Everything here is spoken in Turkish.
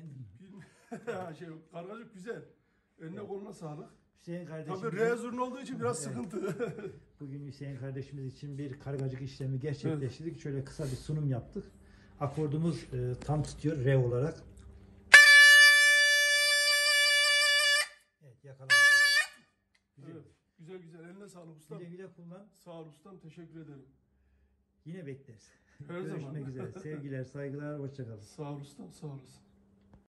Kargacık güzel. Eline koluna sağlık. Hüseyin kardeşimiz. Tabii re zurna olduğu için biraz sıkıntı. Bugün Hüseyin kardeşimiz için bir kargacık işlemi gerçekleştirdik. Evet. Şöyle kısa bir sunum yaptık. Akordumuz tam tutuyor re olarak. Evet, yakalamıştık. Güzel. Evet, güzel. Eline sağlık ustam. Güle güle kullan. Sağ ol ustam. Teşekkür ederim. Yine bekleriz. Her Görüşmek zaman. üzere. Sevgiler, saygılar, hoşça kalın. Sağ ol ustam. Sağ olasın.